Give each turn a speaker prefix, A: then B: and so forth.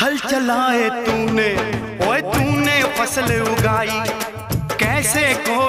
A: हल चलाए तूने, ओए तूने फसल उगाई, कैसे को